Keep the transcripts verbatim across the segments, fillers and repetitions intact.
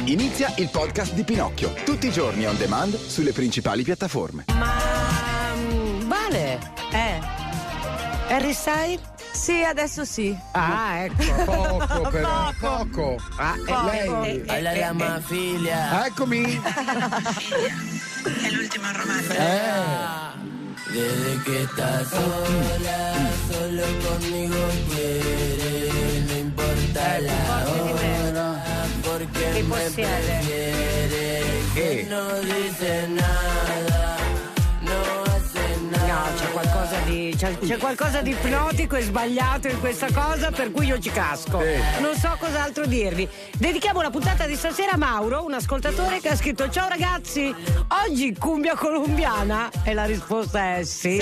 Inizia il podcast di Pinocchio, tutti i giorni on demand sulle principali piattaforme. Ma vale? Eh. Harry Styles? Sì, adesso sì. Ah, ecco. Poco però, Poco. poco. Ah, Poco. Lei. eh, Alla la mia figlia. Eccomi. È l'ultimo romance. Eh. Desde que estás sola, solo conmigo quieres, no importa la hora, porque Che me possiede? prefieres, Che? que no dice nada, no hace nada. No, c'è qualcosa di c'è, c'è qualcosa di ipnotico e sbagliato in questa cosa, per cui io ci casco. Sì. Non so cos'altro dirvi. Dedichiamo la puntata di stasera a Mauro, un ascoltatore che ha scritto: ciao ragazzi, oggi cumbia colombiana? E la risposta è sì.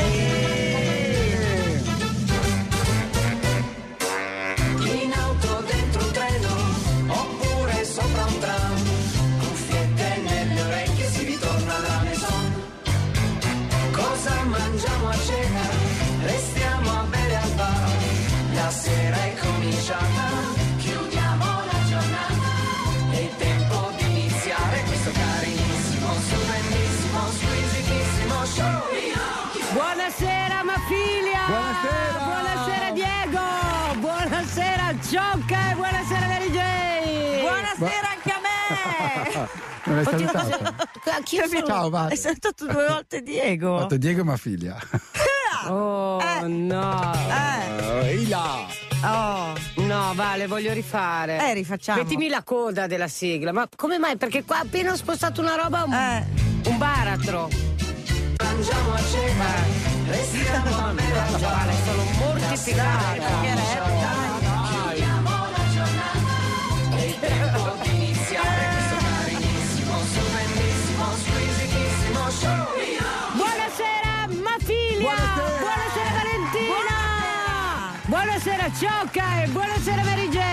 In auto, dentro un treno, oppure sopra un tram, cuffiette nelle orecchie, si ritorna alla maison. Cosa mangiamo a cena? Restiamo a bere al bar. La sera è cominciata, chiudiamo la giornata. È il tempo di iniziare questo carinissimo, stupendissimo, squisitissimo show. Buonasera Mafilia! Buonasera! Buonasera Diego! Buonasera Ciocca e buonasera Mary J! Buonasera anche a me. Non hai Oddio, salutato? cosa- Anch'io sono... Ciao, va. Hai salutato due volte Diego. Ho fatto Diego e mia figlia. Oh Eh. no! Eh. Ehi là. Oh. No, Vale, voglio rifare. Eh, rifacciamo. Mettimi la coda della sigla. Ma come mai? Perché qua appena ho spostato una roba, un, Eh. un baratro. Mangiamo a cena, restiamo a bere al bar. Vale, sono mortificata. Che rap, Chiudiamo la giornata. È il tempo di iniziare questo carinissimo, stupendissimo, squisitissimo show. Buonasera Mafilia! Buonasera. Buonasera Valentina! Buonasera Ciocca e buonasera Mary J!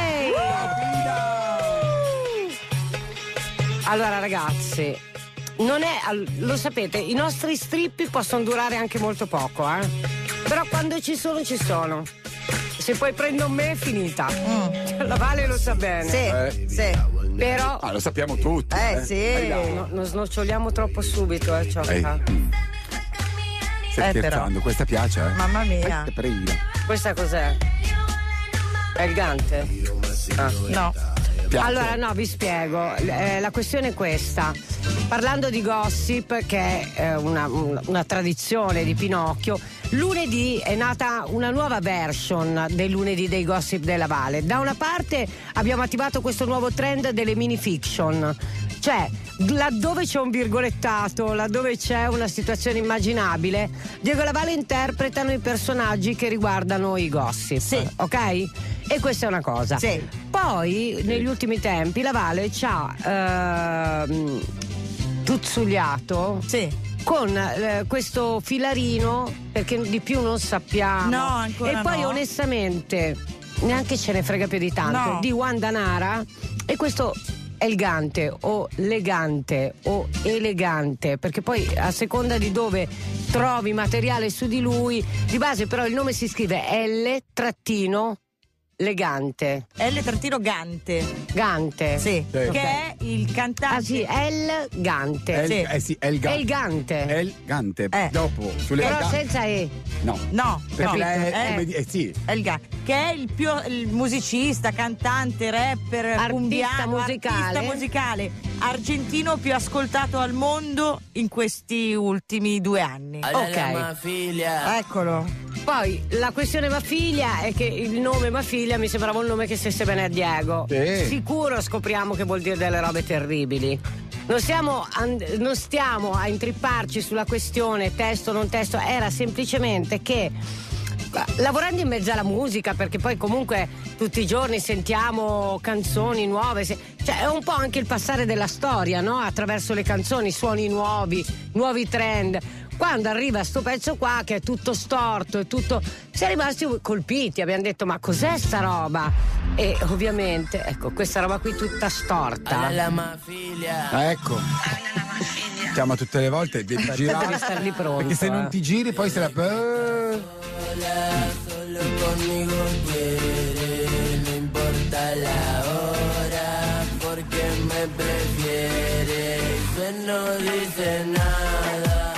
Allora ragazzi, non è, al- lo sapete, i nostri strippi possono durare anche molto poco, eh? Però quando ci sono, ci sono. Se poi prendo me è finita. La Vale lo sa bene. Sì, Eh. sì. Però Ah, lo sappiamo tutti. Eh, sì. no, non snoccioliamo troppo subito, eh, Ciocca. Ehi. Stai Eh, però. scherzando, questa piace, eh? Mamma mia. Eh, prego. Questa cos'è? È il Gante? Ah. No. Piace. Allora no, vi spiego. Eh, la questione è questa. Parlando di gossip, che è eh, una, una- una tradizione di Pinocchio, lunedì è nata una nuova version del lunedì dei gossip della Vale. Da una parte abbiamo attivato questo nuovo trend delle mini fiction, cioè laddove c'è un virgolettato, laddove c'è una situazione immaginabile, Diego e la Vale interpretano i personaggi che riguardano i gossip. Sì. Ok? E questa è una cosa. Sì. Poi negli ultimi tempi la Vale ci ha ehm, tuzzuliato Sì. con eh, questo filarino, perché di più non sappiamo. No, ancora E poi no. onestamente neanche ce ne frega più di tanto. No. Di Wanda Nara, e questo elegante o legante o elegante, perché poi a seconda di dove trovi materiale su di lui, di base però il nome si scrive L trattino legante. L trattino Gante. Gante. Sì. Sì. Che Ok. è il cantante. Ah sì, El Gante. El- Sì. Eh sì, è il Gante. Elgante. È il Gante. Eh. Dopo, sulle Però Gante- senza E. No. No, Perché no. la è, Eh. come di- eh, sì. È il Ga- che è il più il musicista, cantante, rapper, Artista cumbiano, musicale. artista musicale argentino più ascoltato al mondo in questi ultimi due anni. Alla Ok. la mia figlia. Eccolo. Poi la questione Mafiglia è che il nome Mafiglia mi sembrava un nome che stesse bene a Diego. Sì. Sicuro scopriamo che vuol dire delle robe terribili. Non stiamo, and- non stiamo a intripparci sulla questione testo o non testo, era semplicemente che lavorando in mezzo alla musica, perché poi comunque tutti i giorni sentiamo canzoni nuove, se- cioè è un po' anche il passare della storia, no? Attraverso le canzoni, suoni nuovi, nuovi trend. Quando arriva sto pezzo qua che è tutto storto e tutto, si è rimasti colpiti, abbiamo detto ma cos'è sta roba? E ovviamente ecco questa roba qui tutta storta. Alla la mia figlia. Ecco. Chiama tutte le volte, devi Devi girare. star lì pronto, Perché se eh. non ti giri poi se la. Eh. Solo conmigo quieres, no importa la hora, porque me prefieres, pues no dice nada.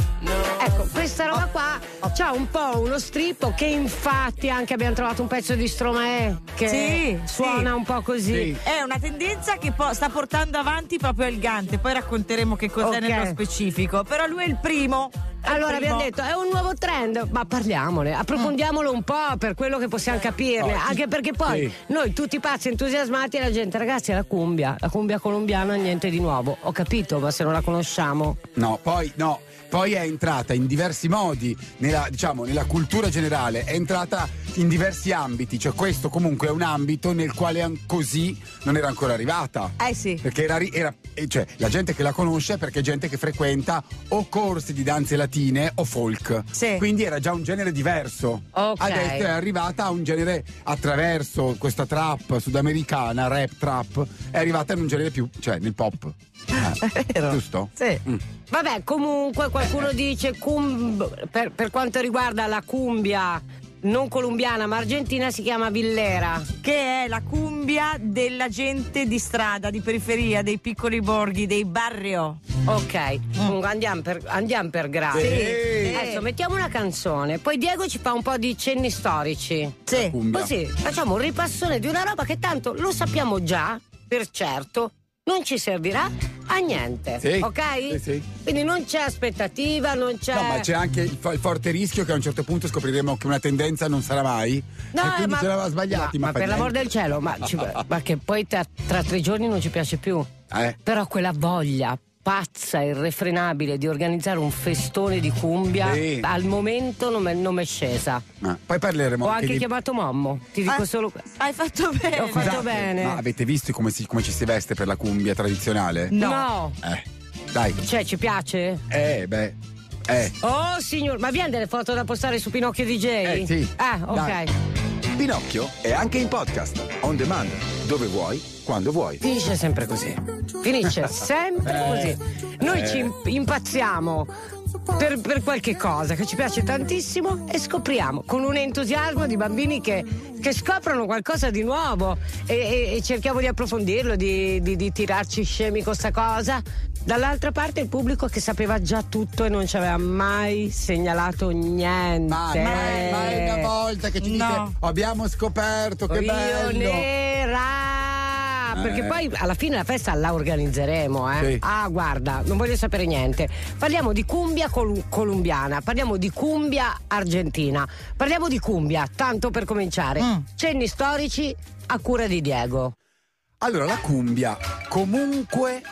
Ecco, questa roba qua c'ha un po' uno strippo che infatti anche abbiamo trovato un pezzo di Stromae che Sì, suona sì. un po' così. Sì. È una tendenza che po- sta portando avanti proprio il Gante, poi racconteremo che cos'è Ok. nello specifico, però lui è il primo. è il Allora primo. abbiamo detto è un nuovo trend, ma parliamone, approfondiamolo un po' per quello che possiamo capirne, Oh, sì. anche perché poi Sì. noi tutti pazzi entusiasmati e la gente, ragazzi, è la cumbia, la cumbia colombiana, niente di nuovo. Ho capito, ma se non la conosciamo. No, poi no, poi è entrata in diversi modi nella, diciamo, nella cultura generale, è entrata in diversi ambiti, cioè questo comunque è un ambito nel quale an- così non era ancora arrivata. Eh sì. Perché era, ri- era eh, cioè la gente che la conosce è perché è gente che frequenta o corsi di danze latine o folk. Sì. Quindi era già un genere diverso. Ok. Adesso è arrivata a un genere attraverso questa trap sudamericana, rap trap, è arrivata in un genere più, cioè nel pop. Eh, Vero. giusto? Sì. Mm. Vabbè, comunque qualcuno dice cum- per, per quanto riguarda la cumbia non colombiana ma argentina si chiama villera. Che è la cumbia della gente di strada, di periferia, dei piccoli borghi, dei barrio. Ok, comunque andiamo per, andiamo per gradi. Sì. Adesso mettiamo una canzone, poi Diego ci fa un po' di cenni storici. Sì. Cumbia. Così facciamo un ripassone di una roba che tanto lo sappiamo già, per certo, non ci servirà a niente. Sì, Ok? sì, sì. Quindi non c'è aspettativa, non c'è. No, ma c'è anche il, fo- il forte rischio che a un certo punto scopriremo che una tendenza non sarà mai. No, e quindi ma, ce l'aveva sbagliati. ma, Ma, ma fa per l'amor niente. del cielo, ma, ci- ma che poi tra, tra tre giorni non ci piace più. Eh. Però quella voglia pazza, irrefrenabile di organizzare un festone di cumbia Sì. al momento non mi non m'è scesa. Ma poi parleremo Ho anche anche di... chiamato Mommo, ti dico Ah, solo questo. Hai fatto bene. Ho fatto Scusate, bene. Ma avete visto come, si- come ci si veste per la cumbia tradizionale? No. Eh, dai. Cioè, ci piace? Eh, beh. Eh. Oh signor, ma abbiamo delle foto da postare su Pinocchio D J? Eh, sì. Ah, ok. Dai. Pinocchio è anche in podcast, on demand, dove vuoi, quando vuoi. Finisce sempre così. Finisce sempre così. Noi ci imp- impazziamo per, per qualche cosa che ci piace tantissimo e scopriamo con un entusiasmo di bambini che, che scoprono qualcosa di nuovo e, e- e cerchiamo di approfondirlo, di, di- di tirarci scemi con sta cosa. Dall'altra parte il pubblico che sapeva già tutto e non ci aveva mai segnalato niente. Ma mai, mai una volta che ci dite No. abbiamo scoperto che Io bello. nera. Perché Eh. poi alla fine la festa la organizzeremo, eh. Sì. Ah, guarda, non voglio sapere niente. Parliamo di cumbia col- colombiana, parliamo di cumbia argentina, parliamo di cumbia, tanto per cominciare. Mm. Cenni storici a cura di Diego. Allora, la cumbia comunque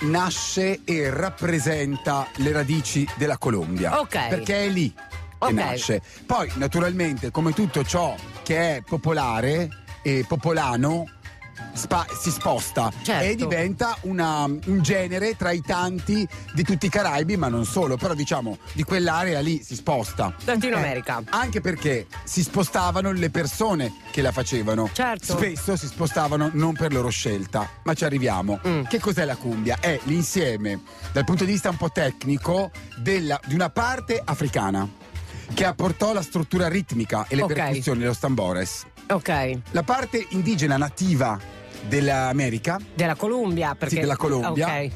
nasce e rappresenta le radici della Colombia. Ok. Perché è lì che Ok. nasce. Poi, naturalmente, come tutto ciò che è popolare e popolano, spa- si sposta Certo. e diventa una- un genere tra i tanti di tutti i Caraibi, ma non solo, però diciamo di quell'area lì si sposta. Latino Eh, America. anche perché si spostavano le persone che la facevano. Certo. Spesso si spostavano non per loro scelta, ma ci arriviamo. Mm. Che cos'è la cumbia? È l'insieme, dal punto di vista un po' tecnico, della- di una parte africana che apportò la struttura ritmica e le Ok. percussioni, los tambores. Ok. La parte indigena nativa dell'America, Della Colombia, perché sì, della Colombia, Ok.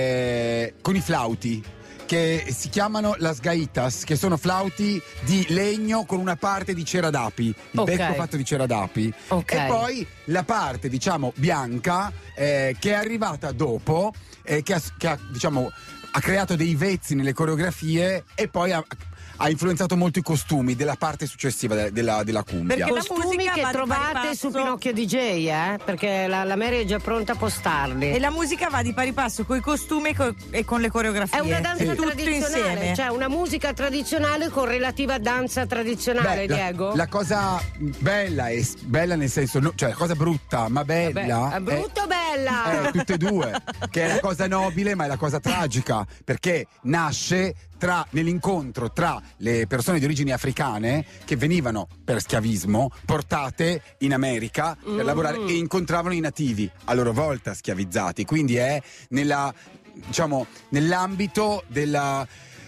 eh, con i flauti che si chiamano las gaitas, che sono flauti di legno con una parte di cera d'api, il Ok. becco fatto di cera d'api. Ok. E poi la parte, diciamo, bianca, eh, che è arrivata dopo, eh, che, ha, che ha, diciamo, ha creato dei vezzi nelle coreografie e poi ha, ha influenzato molto i costumi della parte successiva de- della, della cumbia. Perché la Costumi musica che va di pari trovate passo. su Pinocchio D J, eh? Perché la, la Mary è già pronta a postarli. E la musica va di pari passo con i costumi e, co- e con le coreografie. È una danza Tutto tradizionale, insieme. cioè una musica tradizionale con relativa danza tradizionale, Beh, la, Diego? la cosa bella è bella nel senso, no, cioè la cosa brutta ma bella Beh, è brutto o bella? è, è tutte e due, che è la cosa nobile ma è la cosa tragica, perché nasce tra, nell'incontro tra le persone di origini africane che venivano per schiavismo portate in America per Mm. lavorare e incontravano i nativi a loro volta schiavizzati, quindi è nella, diciamo, nell'ambito della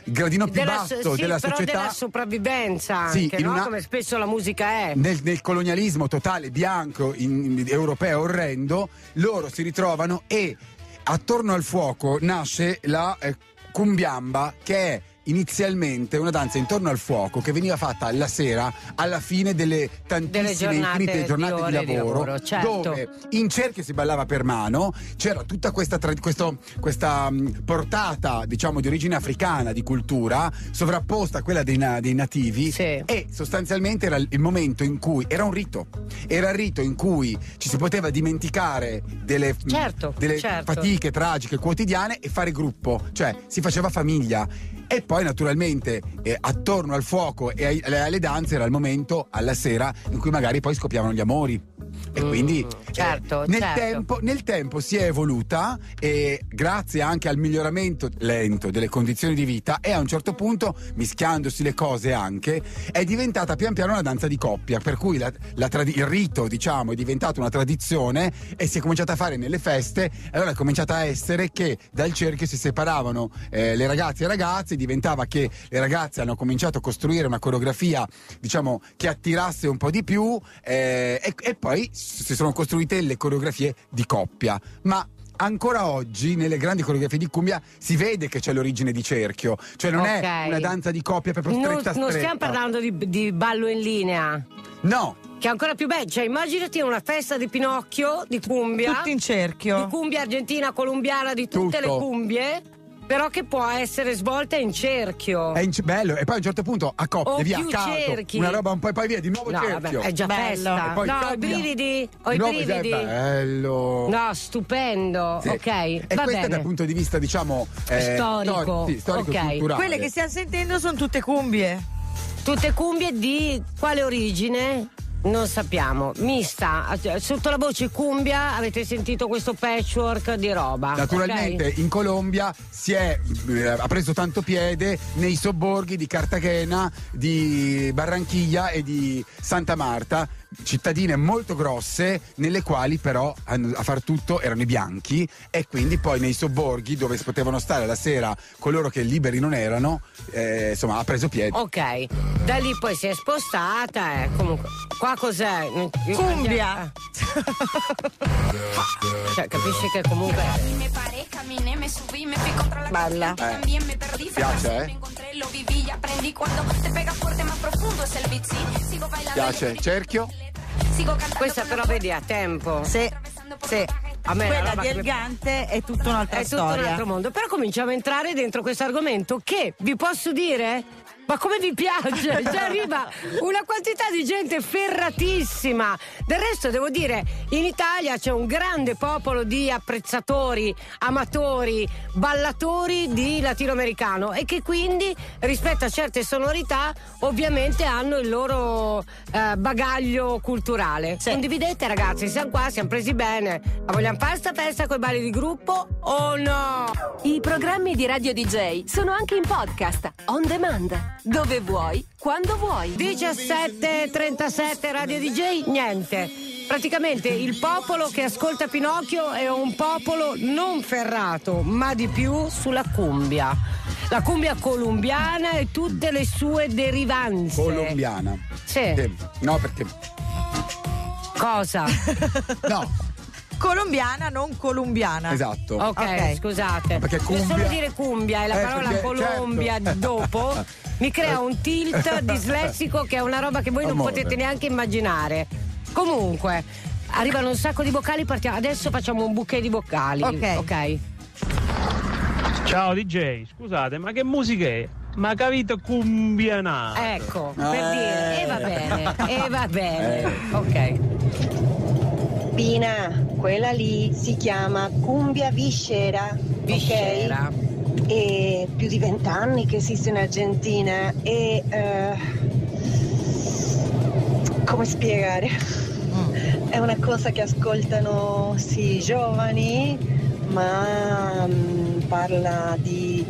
il gradino più Della, basso sì, della però società. della sopravvivenza anche, Sì, in no? una- Come spesso la musica è. Nel, nel colonialismo totale bianco in- in- europeo orrendo, loro si ritrovano e attorno al fuoco nasce la eh, cumbiamba, che è inizialmente una danza intorno al fuoco che veniva fatta la sera alla fine delle tantissime Delle giornate infinite di giornate ore di di lavoro, lavoro, certo. dove in cerchio si ballava per mano, c'era tutta questa, tra- questo- questa mh, portata, diciamo, di origine africana, di cultura sovrapposta a quella dei, na- dei nativi, Sì. e sostanzialmente era il il momento in cui era un rito, era il rito in cui ci si poteva dimenticare delle, Certo, delle certo. fatiche tragiche quotidiane e fare gruppo, cioè si faceva famiglia. E poi naturalmente eh, attorno al fuoco e ai- alle, alle danze era il momento alla sera in cui magari poi scoppiavano gli amori. E Mm, quindi certo, nel, certo. tempo, nel tempo si è evoluta, e grazie anche al miglioramento lento delle condizioni di vita, e a un certo punto, mischiandosi le cose anche, è diventata pian piano una danza di coppia, per cui la- la tradi- il rito, diciamo, è diventato una tradizione e si è cominciata a fare nelle feste. E allora è cominciata a essere che dal cerchio si separavano eh, le ragazze e i ragazzi, diventava che le ragazze hanno cominciato a costruire una coreografia, diciamo, che attirasse un po' di più, eh, e, e poi si sono costruite le coreografie di coppia. Ma ancora oggi nelle grandi coreografie di cumbia si vede che c'è l'origine di cerchio, cioè non Ok. è una danza di coppia proprio Non, stretta non stretta. stiamo parlando di, di ballo in linea, No, che è ancora più bello. Cioè, immaginati una festa di Pinocchio, di cumbia, Tutti in cerchio. di cumbia argentina, colombiana, di tutte Tutto. le cumbie, però che può essere svolta in cerchio. è in- bello, e poi a un certo punto a coppia, O via, più caldo, cerchi. una roba un po' e poi via, di nuovo No, cerchio. vabbè, è già Bello. festa. E poi No, coppia. i brividi, ho Di i nuovo, brividi. è bello. No, stupendo. Sì. Ok, E va questo bene. dal punto di vista, diciamo, eh, Storico. stor- sì, storico Ok. culturale. Quelle che stiamo sentendo sono tutte cumbie. Tutte cumbie di quale origine? Non sappiamo. Mista, sotto la voce cumbia avete sentito questo patchwork di roba. Naturalmente ok? in Colombia si è, eh, ha preso tanto piede nei sobborghi di Cartagena, di Barranquilla e di Santa Marta, cittadine molto grosse nelle quali però a, a far tutto erano i bianchi, e quindi poi nei sobborghi dove si potevano stare la sera coloro che liberi non erano, eh, insomma ha preso piede. Ok, da lì poi si è spostata. Eh. Comunque, qua cos'è? Cumbia. Cioè, capisci che comunque. Me paré, caminé, me subí, me fui contra la Bella. corriente, también me perdí, fue Piace, fácil, eh? me encontré, lo viví y aprendí cuando te pega fuerte, más profundo es el beat, sí. Sigo bailando. Piace? Cerchio? Sigo cantando. Questa con però la vedi a tempo. Sì, sì. A me la Quella roba di che mi- Elgante è tutta un'altra È tutto storia. un altro mondo. Però cominciamo a entrare dentro questo argomento che, vi posso dire, ma come vi piace? Cioè arriva una quantità di gente ferratissima. Del resto devo dire, in Italia c'è un grande popolo di apprezzatori, amatori, ballatori di latinoamericano, e che quindi rispetto a certe sonorità ovviamente hanno il loro eh, bagaglio culturale. Sì. Condividete, ragazzi, siamo qua, siamo presi bene. Ma vogliamo fare sta festa con i balli di gruppo o no? I programmi di Radio D J sono anche in podcast, on demand, dove vuoi, quando vuoi. diciassette e trentasette Radio D J, niente. Praticamente il popolo che ascolta Pinocchio è un popolo non ferrato, ma di più sulla cumbia. La cumbia colombiana e tutte le sue derivanze. Colombiana. Sì. Sì. No, perché Cosa? no, Colombiana, non colombiana. esatto. Ok, Ok. scusate. Perché Se cumbia- solo dire cumbia e la Eh, parola perché- Colombia certo. dopo mi crea un tilt dislessico che è una roba che voi non Amore. potete neanche immaginare. Comunque, arrivano un sacco di vocali, partiamo. Adesso facciamo un bouquet di vocali. Ok. Ok. Ciao D J, scusate, ma che musica è? Ma capito cumbiana? Ecco, per Eh. dire, e va bene, e va bene. Ok. Pina, quella lì si chiama cumbia viscera, Viscera. ok? E più di vent'anni che esiste in Argentina e eh, come spiegare? È una cosa che ascoltano sì giovani, ma mm, parla di,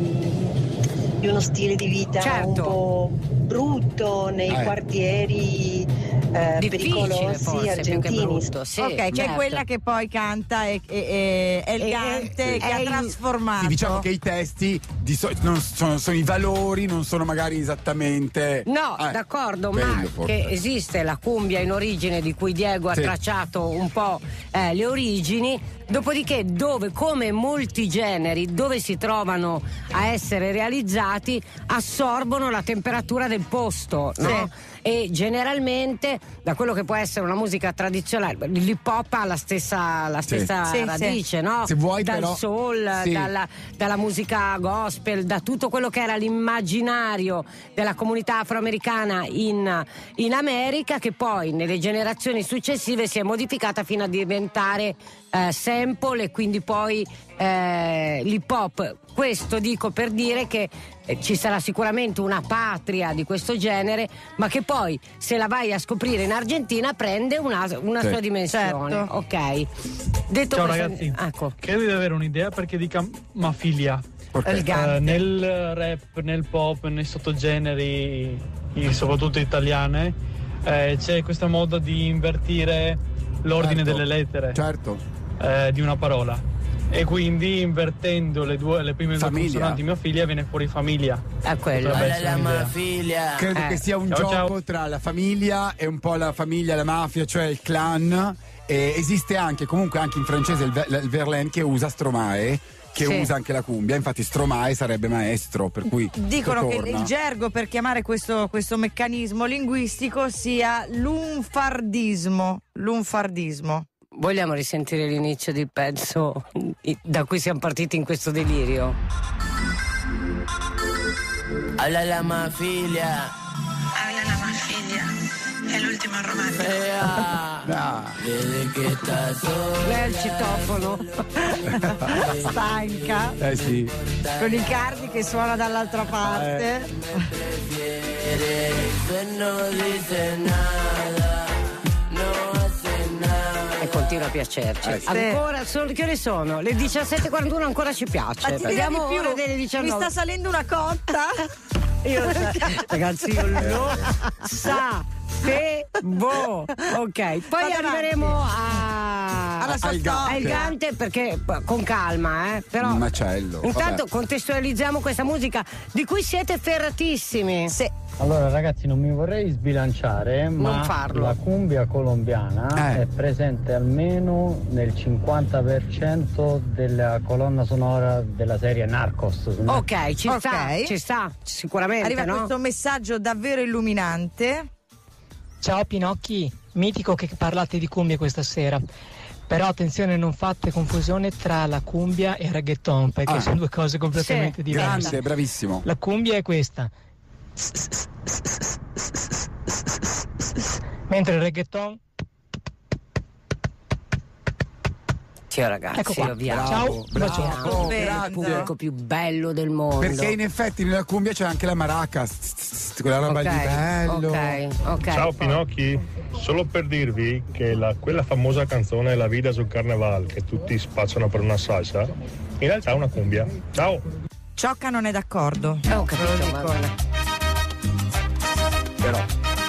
di uno stile di vita Certo. un po' brutto nei Eh. quartieri eh, Difficile, pericolosi forse, più che argentini. brutto. Sì, ok, che è certo. quella che poi canta e, e, e, elegante, E- che ha e- trasformato. Sì, diciamo che i testi di so- non sono, sono i valori, non sono magari esattamente. No, Eh, d'accordo, quello ma forse. che esiste la cumbia in origine di cui Diego ha Sì. tracciato un po' eh, le origini, dopodiché dove, come molti generi, dove si trovano a essere realizzati, assorbono la temperatura del posto, no? E generalmente da quello che può essere una musica tradizionale, l'hip hop ha la stessa, la Sì. stessa Sì, radice, sì. no? Se vuoi, dal però- soul, sì. dalla, dalla musica gospel, da tutto quello che era l'immaginario della comunità afroamericana in, in America, che poi nelle generazioni successive si è modificata fino a diventare eh, sample e quindi poi eh, l'hip hop. Questo dico per dire che eh, ci sarà sicuramente una patria di questo genere, ma che poi se la vai a scoprire in Argentina prende una, una Sì. sua dimensione. Certo. Ok. Detto Ciao questo, ragazzi, ecco. credo di avere un'idea perché dica Mafia. Ok. Elegante. Eh, nel rap, nel pop, nei sottogeneri, i- soprattutto italiane, eh, c'è questa moda di invertire l'ordine Certo. delle lettere Certo. eh, di una parola. E quindi invertendo le, due, le prime due Famiglia. consonanti mia figlia viene fuori famiglia. È quello. Potrebbe Alla essere la un'idea. mafiglia. Credo Eh. che sia un Ciao, gioco ciao. tra la famiglia e un po' la famiglia, la mafia, cioè il clan. E esiste anche, comunque anche in francese il, ver- il verlaine che usa Stromae, che Sì. usa anche la cumbia. Infatti Stromae sarebbe maestro, per cui Dicono che torna. il gergo per chiamare questo, questo meccanismo linguistico sia lunfardismo. Lunfardismo. Vogliamo risentire l'inizio del pezzo da cui siamo partiti in questo delirio? Habla la mafiglia. Habla la mafiglia. È l'ultimo romanzo. Ea. Ah. Desde que estás sola. Lei è il citofono. Stanca. Eh sì. Con i cardi che suona dall'altra parte. Se no dice nada. No hace nada. E continua a piacerci. Eh, sì. Ancora, sono, che ore sono? Le diciassette e quarantuno ancora ci piace. Ma ti direi Vediamo di più, ore delle mi diciannove. sta salendo una cotta. Io lo so. Ragazzi, io lo sapevo. Ok, poi Vado arriveremo avanti. a Alla sua al storia. a Il Gante, perché con calma, eh. Però Un macello. intanto Vabbè. contestualizziamo questa musica di cui siete ferratissimi. Sì. Allora ragazzi, non mi vorrei sbilanciare, ma farlo. la cumbia colombiana Eh. è presente almeno nel cinquanta per cento della colonna sonora della serie Narcos su Netflix. Ok, ci Ok. sta, ci sta, sicuramente, Arriva no? questo messaggio davvero illuminante. Ciao Pinocchi, mitico che parlate di cumbia questa sera. Però attenzione, non fate confusione tra la cumbia e il reggaeton, perché Ah. sono due cose completamente Sì, diverse. Grande, bravissimo. La cumbia è questa, mentre il reggaeton. Sì, ragazzi, Ecco qua. io vi amo. Bravo, Ciao, un bravo, bacione. bravo, È il grazie. pubblico più bello del mondo. Perché in effetti nella cumbia c'è anche la maracas, tss, tss, tss, quella roba Ok, di bello. ok, ok. Ciao Pinocchi, solo per dirvi che la- quella famosa canzone La vida sul carnaval che tutti spacciano per una salsa, in realtà è una cumbia. Ciao! Ciocca non è d'accordo. Eh, ho capito, Ve lo dico. ma- Però.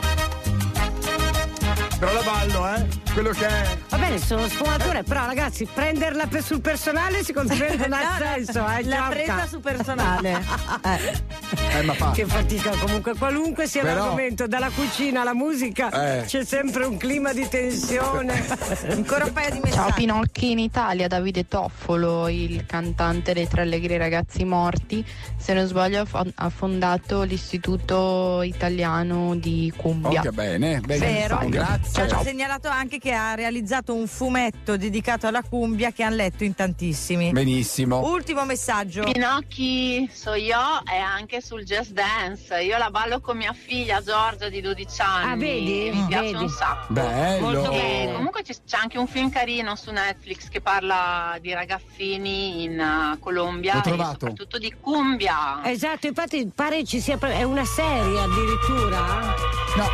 Però la ballo, eh? Quello che è. Va bene, sono sfumature, però ragazzi, prenderla per- sul personale secondo me non ha No, no, senso, eh. l'ha Ciocca. presa su personale. Eh. Eh, ma fa. Che fatica comunque, qualunque sia Però- l'argomento, dalla cucina alla musica, Eh. c'è sempre un clima di tensione. Ancora un paio di messaggi. Ciao Pinocchi, in Italia Davide Toffolo, il cantante dei Tre Allegri Ragazzi Morti, se non sbaglio ha fo- ha fondato l'Istituto Italiano di Cumbia. Oh, che bene, Vero. benissimo, grazie. Ci hanno segnalato anche che ha realizzato un fumetto dedicato alla cumbia che hanno letto in tantissimi. Benissimo. Ultimo messaggio. Pinocchi, so io, è anche sul Just Dance. Io la ballo con mia figlia Giorgia di dodici anni. Ah, vedi? Mi piace Vedi. un sacco. Bello. Molto E bene. comunque c'è, c'è anche un film carino su Netflix che parla di ragazzini in uh, Colombia L'ho e trovato. soprattutto di cumbia. Esatto, infatti pare ci sia, è una serie addirittura. No.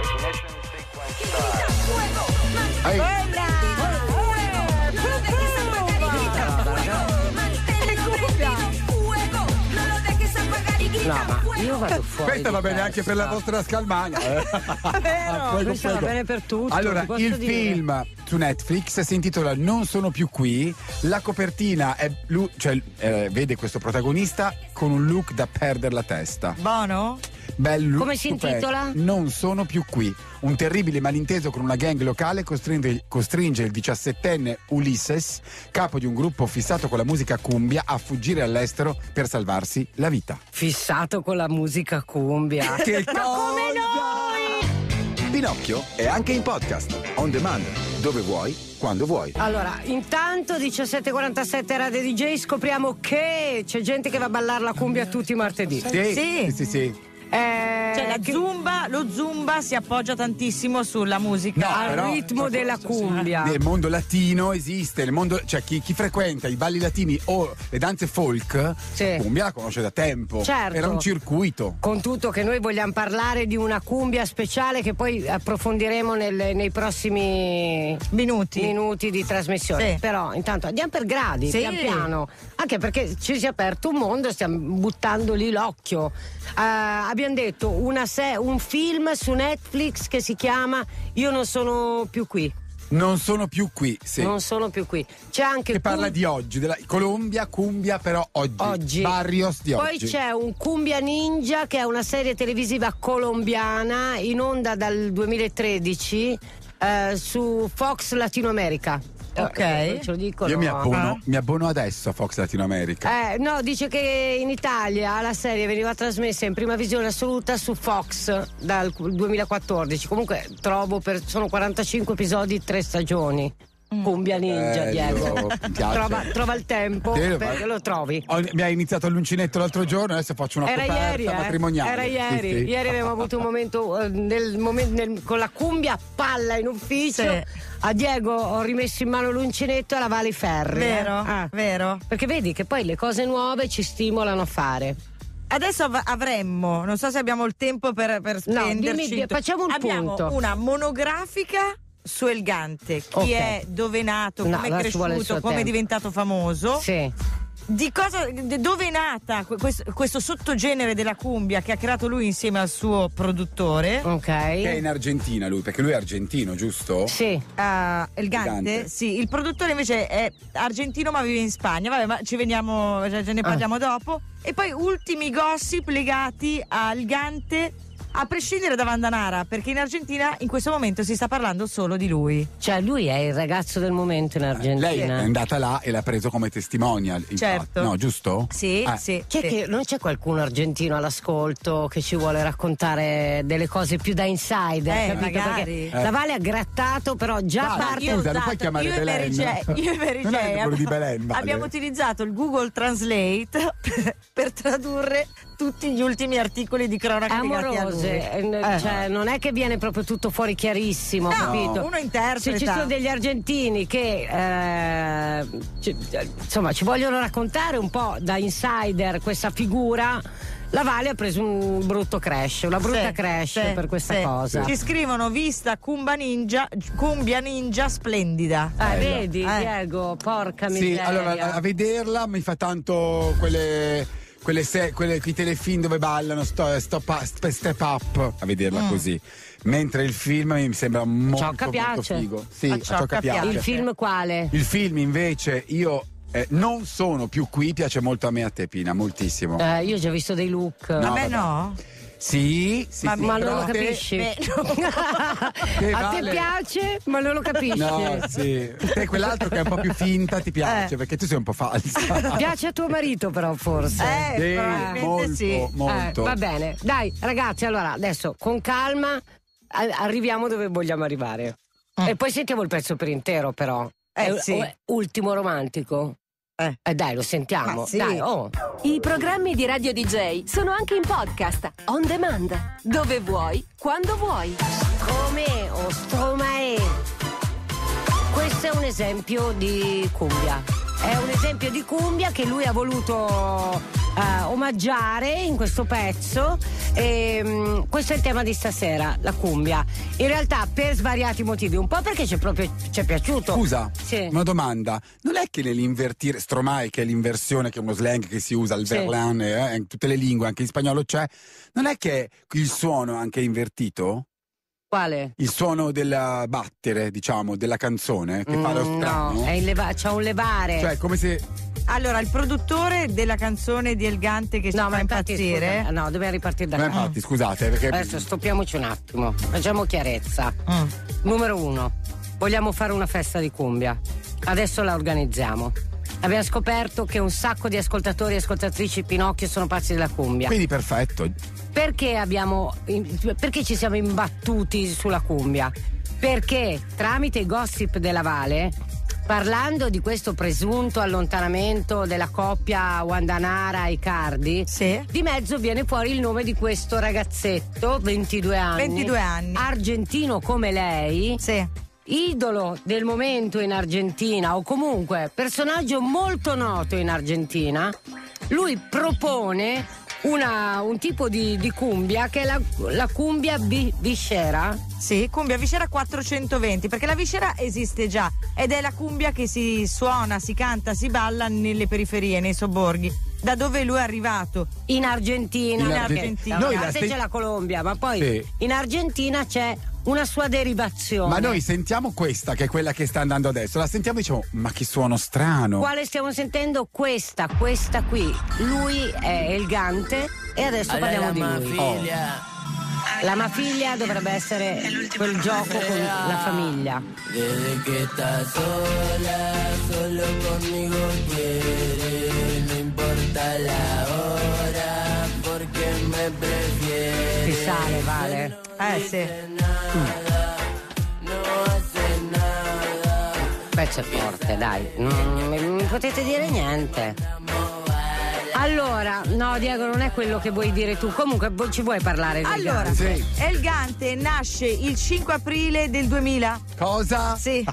Ehi. No, ma io vado fuori. Questa di va bene testa. anche per la vostra scalmagna. Eh? Vero. Prego, Questa va prego. bene per tutto. Allora, ti posso il dire. film su Netflix si intitola Non sono più qui. La copertina è lui, cioè, eh, vede questo protagonista con un look da perdere la testa. Bono? Bello. Come si intitola? Non sono più qui. Un terribile malinteso con una gang locale costringe, costringe il diciassettenne Ulysses, capo di un gruppo fissato con la musica cumbia, a fuggire all'estero per salvarsi la vita. Fissato con la musica cumbia. Che Ma come noi? Pinocchio è anche in podcast, on demand, dove vuoi, quando vuoi. Allora, intanto diciassette e quarantasette Radio D J, scopriamo che c'è gente che va a ballare la cumbia tutti i martedì. Sì, Sì. sì, sì. sì. Eh, Cioè la che- zumba, lo zumba si appoggia tantissimo sulla musica. No, al però- ritmo della cumbia. Nel mondo latino esiste, il mondo, cioè chi, chi frequenta i balli latini o le danze folk, Sì. cumbia la conosce da tempo. Certo. Era un circuito. Con tutto che noi vogliamo parlare di una cumbia speciale che poi approfondiremo nel- nei prossimi Minuti. minuti di trasmissione. Sì. Però intanto andiamo per gradi, Sì. pian piano. Anche perché ci si è aperto un mondo, stiamo buttando lì l'occhio. Eh, abbiamo detto una se- un film su Netflix che si chiama Io non sono più qui. Non sono più qui, sì. Non sono più qui. C'è anche Che parla cum- di oggi, della Colombia, cumbia, però oggi. Oggi. Barrios di Poi oggi. c'è un Cumbia Ninja che è una serie televisiva colombiana in onda dal duemilatredici eh, su Fox Latino America. Ok. Eh, ce lo dicono. Io mi abbono, mi abbono adesso a Fox Latino America. Eh, no, dice che in Italia la serie veniva trasmessa in prima visione assoluta su Fox dal duemilaquattordici. Comunque trovo per sono quarantacinque episodi, tre stagioni. Cumbia Ninja, Bello, Diego. mi piace. Trova, trova il tempo Sì, perché ma- lo trovi. Ho- mi ha iniziato l'uncinetto l'altro giorno, adesso faccio una Era coperta ieri, eh? matrimoniale. Era Sì, ieri. sì. Ieri abbiamo avuto un momento, eh, nel momen- nel- con la cumbia a palla in ufficio. Sì. A Diego ho rimesso in mano l'uncinetto e alla Vali Ferri. Vero, eh. Ah. vero. Perché vedi che poi le cose nuove ci stimolano a fare. Adesso av- avremmo, non so se abbiamo il tempo per, per No, spenderci. dimmi, facciamo un Abbiamo punto. una monografica su Elgante. Chi Ok. è, dove è nato, No, come è là ci vuole il cresciuto, suo come è tempo. diventato famoso. Sì. Di cosa, de- dove è nata que- questo, questo sottogenere della cumbia che ha creato lui insieme al suo produttore? Ok. Che è in Argentina lui, perché lui è argentino, giusto? Sì. Ah, Elgante? Elgante. Sì, il produttore invece è argentino ma vive in Spagna. Vabbè, ma ci veniamo, ce ne parliamo dopo. E poi ultimi gossip legati a Elgante, a prescindere da Vandanara, perché in Argentina in questo momento si sta parlando solo di lui. Cioè lui è il ragazzo del momento in Argentina. Lei è andata là e l'ha preso come testimonial. infatti. Certo. No, giusto? Sì, Eh. sì. C'è sì. che, non c'è qualcuno argentino all'ascolto che ci vuole raccontare delle cose più da insider, Eh, capito? magari. Perché la Vale ha grattato, però già Dai, parte. Io ho scusa, non usato- puoi chiamare io e Belen. Mary Jane- io e Mary Non è Jane quello di ab- Belen, Vale. abbiamo utilizzato il Google Translate per, per tradurre tutti gli ultimi articoli di È cronaca legati a lui. amorose, eh, cioè, non è che viene proprio tutto fuori chiarissimo, No, capito? uno interpreta. Se ci sono degli argentini che eh, ci- insomma ci vogliono raccontare un po' da insider questa figura, la Vale ha preso un brutto crash, una brutta Sì, crash sì, per questa sì. cosa. Ci scrivono vista Cumbia Ninja, Cumbia Ninja splendida. Ah, vedi, Eh. Diego, porca Sì, miseria. allora a vederla mi fa tanto quelle, quelle, se, quelle quei telefilm dove ballano sto, stop, up- step up, a vederla Mm. così. Mentre il film mi sembra molto, Ciocca molto piace. figo. Sì, A a Ciocca Ciocca piace. piace. Il film quale? Il film invece io eh, non sono più qui, piace molto a me, a te Pina, moltissimo. Eh, io ho già visto dei look. No, A me vabbè. no. Sì, sì, Ma, sì, ma non però lo te- capisci? Beh, Che A vale. te piace, ma non lo capisci. No, sì. Te quell'altro che è un po' più finta ti piace, Eh. perché tu sei un po' falsa. Piace a tuo marito però forse. Eh, Sì, probabilmente molto, sì. molto. Eh, va bene, dai ragazzi, allora adesso con calma a- arriviamo dove vogliamo arrivare. E poi sentiamo il pezzo per intero però. Eh, È- sì. o è ultimo romantico? Eh. Eh dai, lo sentiamo. Ma sì. Dai, oh. I programmi di Radio D J sono anche in podcast, on demand, dove vuoi, quando vuoi. Come o Stromae. Questo è un esempio di cumbia. È un esempio di cumbia che lui ha voluto uh, omaggiare in questo pezzo. E, um, questo è il tema di stasera, la cumbia. In realtà per svariati motivi, un po' perché ci è proprio ci è piaciuto. Scusa, sì. una domanda. Non è che nell'invertire, Stromae, che è l'inversione, che è uno slang che si usa, il Sì. verlan, eh, in tutte le lingue, anche in spagnolo c'è, non è che il suono anche invertito? Quale? Il suono del battere, diciamo, della canzone, che fa lo Mm, strano? no, è il leva- c'ha un levare. Cioè, come se... Allora, il produttore della canzone di Elgante che ci No, fa ma infatti, impazzire. scusa, no, dobbiamo ripartire da Ma capo. infatti, scusate, perché... Adesso stoppiamoci un attimo, facciamo chiarezza. Mm. Numero uno, vogliamo fare una festa di cumbia. Adesso la organizziamo. Abbiamo scoperto che un sacco di ascoltatori e ascoltatrici Pinocchio sono pazzi della cumbia. Quindi perfetto. Perché abbiamo perché ci siamo imbattuti sulla cumbia? Perché tramite i gossip della Vale, parlando di questo presunto allontanamento della coppia Wandanara e Icardi, sì. di mezzo viene fuori il nome di questo ragazzetto, ventidue anni, ventidue anni, argentino come lei, sì. idolo del momento in Argentina, o comunque personaggio molto noto in Argentina. Lui propone una, un tipo di, di cumbia che è la, la cumbia bi, viscera. Sì, cumbia viscera quattrocentoventi, perché la viscera esiste già ed è la cumbia che si suona, si canta, si balla nelle periferie, nei sobborghi. Da dove lui è arrivato? In Argentina. In perché Argentina. Da Noi una la parte sti- c'è la Colombia, ma poi Sì. in Argentina c'è una sua derivazione. Ma noi sentiamo questa, che è quella che sta andando adesso, la sentiamo e diciamo, ma che suono strano. Quale stiamo sentendo? Questa, questa qui. Lui è Elgante e adesso parliamo di lui. Oh. La mafiglia dovrebbe essere quel gioco con la famiglia. Desde que estás sola, solo conmigo quieres, no importa la hora, porque me prefieres. Ti sale, Vale? Eh sì. No hace nada. Pezzo è forte, dai. Non mi potete dire niente. Allora, no Diego, non è quello che vuoi dire tu. Comunque ci vuoi parlare del Allora, Gante? Sì. Elgante nasce il cinque aprile del duemila. Cosa? Sì.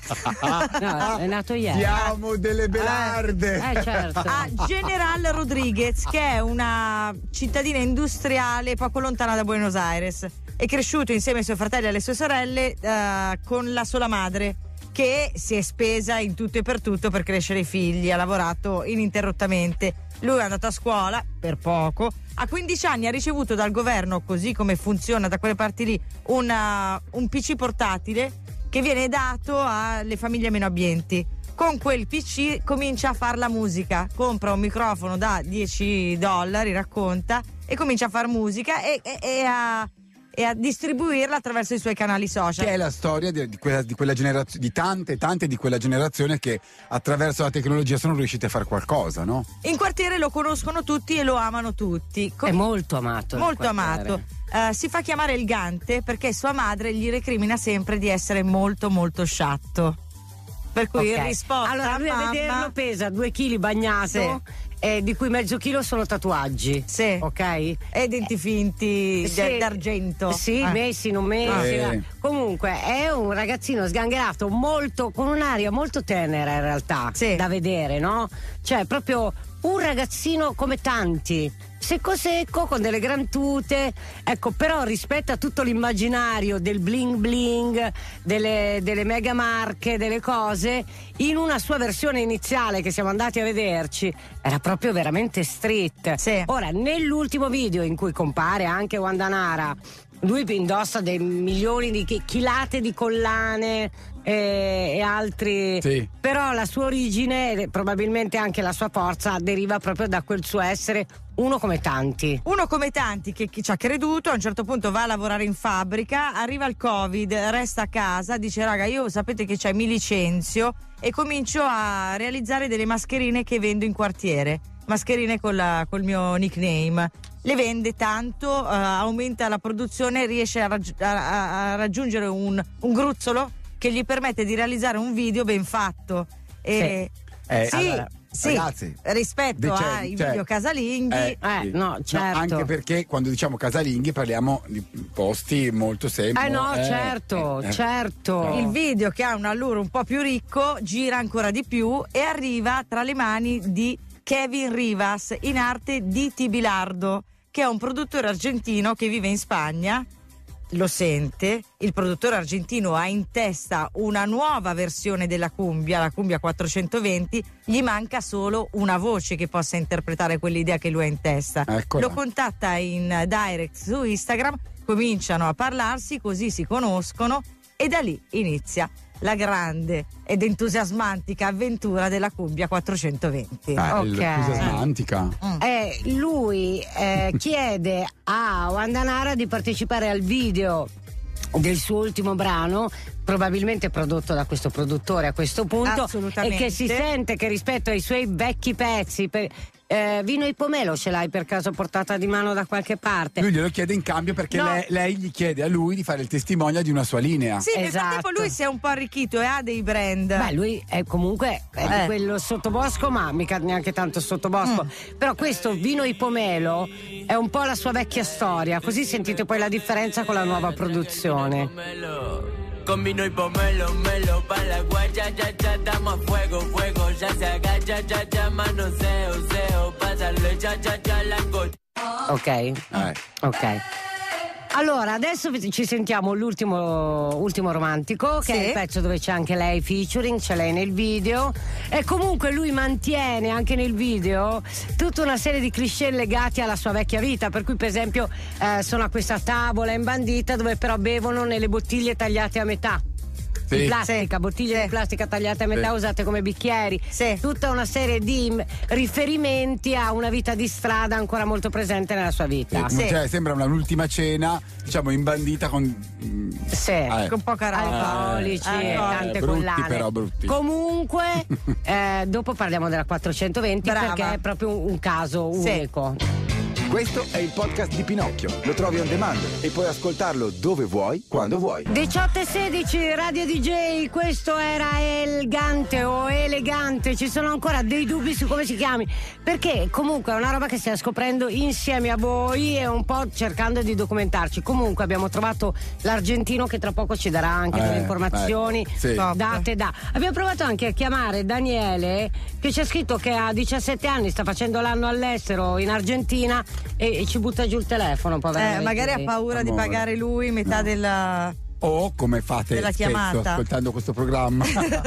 No, è nato ieri. Siamo delle belarde. Eh, certo. A General Rodriguez, che è una cittadina industriale poco lontana da Buenos Aires. È cresciuto insieme ai suoi fratelli e alle sue sorelle eh, con la sola madre, che si è spesa in tutto e per tutto per crescere i figli, ha lavorato ininterrottamente. Lui è andato a scuola per poco, a quindici anni ha ricevuto dal governo, così come funziona da quelle parti lì, una, un P C portatile che viene dato alle famiglie meno abbienti. Con quel P C comincia a fare la musica, compra un microfono da dieci dollari, racconta, e comincia a fare musica e, e, e a... e a distribuirla attraverso i suoi canali social. Che è la storia di, di quella, di quella generazione, di tante, tante di quella generazione che attraverso la tecnologia sono riusciti a fare qualcosa, no? In quartiere lo conoscono tutti e lo amano tutti. Com- È molto amato. nel molto quartiere. amato. Uh, si fa chiamare Elgante perché sua madre gli recrimina sempre di essere molto molto sciatto. Per cui Ok. in risposta allora lui a mamma, vederlo pesa due chili bagnato, Sì. eh, di cui mezzo chilo sono tatuaggi. Sì. Ok? e denti finti Sì. d- d'argento. Sì, Eh. messi, non messi. Eh. Comunque è un ragazzino sgangherato, molto, con un'aria molto tenera in realtà, Sì. da vedere, no? Cioè proprio un ragazzino come tanti, secco secco, con delle gran tute, ecco, però rispetto a tutto l'immaginario del bling bling, delle, delle mega marche, delle cose, in una sua versione iniziale che siamo andati a vederci, era proprio veramente street. Sì. Ora, nell'ultimo video in cui compare anche Wandanara, lui indossa dei milioni di chi- chilate di collane e, e altri, Sì. però la sua origine e probabilmente anche la sua forza deriva proprio da quel suo essere uno come tanti. Uno come tanti che chi ci ha creduto, a un certo punto va a lavorare in fabbrica, arriva il Covid, resta a casa, dice raga io sapete che c'è, mi licenzio e comincio a realizzare delle mascherine che vendo in quartiere, mascherine con la, col mio nickname. Le vende tanto, eh, aumenta la produzione, riesce a, raggi- a- a raggiungere un, un gruzzolo che gli permette di realizzare un video ben fatto. E, Eh, sì, allora, sì, ragazzi, rispetto dice- ai cioè, video casalinghi. Eh, Eh, sì. no, certo. anche perché quando diciamo casalinghi parliamo di posti molto semplici. Eh no, certo, certo. Il video, che ha un allure un po' più ricco, gira ancora di più e arriva tra le mani di Kevin Rivas, in arte Diti Bilardo, che è un produttore argentino che vive in Spagna. Lo sente, il produttore argentino ha in testa una nuova versione della cumbia, la cumbia quattrocentoventi, gli manca solo una voce che possa interpretare quell'idea che lui ha in testa. Eccola. Lo contatta in direct su Instagram, cominciano a parlarsi, così si conoscono e da lì inizia la grande ed entusiasmantica avventura della cumbia quattrocentoventi. Ah, Ok. entusiasmantica. Eh, lui eh, chiede a Wanda Nara di partecipare al video del suo ultimo brano, probabilmente prodotto da questo produttore a questo punto, Assolutamente. e che si sente che rispetto ai suoi vecchi pezzi per, eh, Vino e Pomelo ce l'hai per caso portata di mano da qualche parte? Lui glielo chiede in cambio perché No. lei, lei gli chiede a lui di fare il testimonial di una sua linea. Sì, nel Esatto. frattempo lui si è un po' arricchito e ha dei brand. Beh, lui è comunque è di Eh. quello sottobosco, ma mica neanche tanto sottobosco. Mm. Però questo Vino e Pomelo è un po' la sua vecchia storia, così sentite poi la differenza con la nuova produzione. Con vino y pomelo, melo, pa' la guaya, ya, ya, damos a fuego, fuego, ya se agacha, ya, ya, manoseo, seo, pásale, ya, ya, ya, la gota. Ok? Eh. Ok. Allora, adesso ci sentiamo l'ultimo ultimo romantico, che Sì. è il pezzo dove c'è anche lei featuring, c'è lei nel video, e comunque lui mantiene anche nel video tutta una serie di cliché legati alla sua vecchia vita, per cui per esempio eh, sono a questa tavola imbandita dove però bevono nelle bottiglie tagliate a metà. Sì. Di plastica, bottiglie di plastica tagliate a metà, Sì. usate come bicchieri. Tutta una serie di m- riferimenti a una vita di strada ancora molto presente nella sua vita. Eh, cioè, sembra una ultima cena, diciamo, imbandita con. mm, Sì, eh. Con poca roba. alcolici Eh, e eh, tante brutti, collane. però, brutti. Comunque, eh, dopo parliamo della quattrocentoventi Brava. perché è proprio un, un caso Sì. unico. Questo è il podcast di Pinocchio. Lo trovi on demand e puoi ascoltarlo dove vuoi, quando vuoi. diciotto e sedici Radio D J, questo era Elegante o Elegante, ci sono ancora dei dubbi su come si chiami, perché comunque è una roba che stiamo scoprendo insieme a voi e un po' cercando di documentarci. Comunque abbiamo trovato l'argentino che tra poco ci darà anche Eh, delle informazioni ecco, sì. date da. Abbiamo provato anche a chiamare Daniele, che ci ha scritto che a diciassette anni sta facendo l'anno all'estero in Argentina e, e ci butta giù il telefono, povero. Eh, magari ha paura di Amore. pagare lui metà della. O come fate Della spesso chiamata. ascoltando questo programma.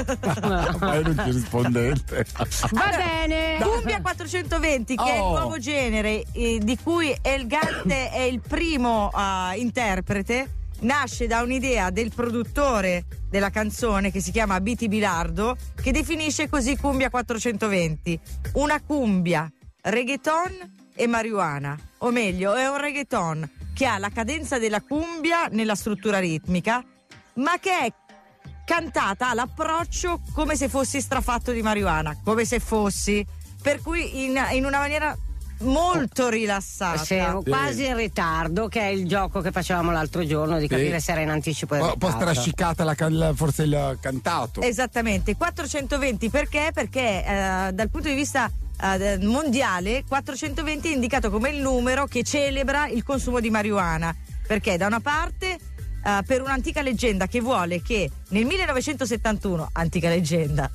Ma non ci rispondete. Va bene. Cumbia quattrocentoventi, che è il Oh. nuovo genere eh, di cui Elegante è il primo eh, interprete, nasce da un'idea del produttore della canzone che si chiama Biti Bilardo, che definisce così Cumbia quattrocentoventi: una cumbia, reggaeton e marijuana, o meglio è un reggaeton che ha la cadenza della cumbia nella struttura ritmica, ma che è cantata all'approccio come se fossi strafatto di marijuana, come se fossi, per cui in, in una maniera molto rilassata. Sì, quasi in ritardo, che è il gioco che facevamo l'altro giorno di Sì. capire se era in anticipo o in Un po' ritardo. strascicata la, can- la- forse il cantato. Esattamente, quattrocentoventi perché? Perché eh, dal punto di vista eh, mondiale quattrocentoventi è indicato come il numero che celebra il consumo di marijuana, perché da una parte eh, per un'antica leggenda che vuole che nel millenovecentosettantuno, antica leggenda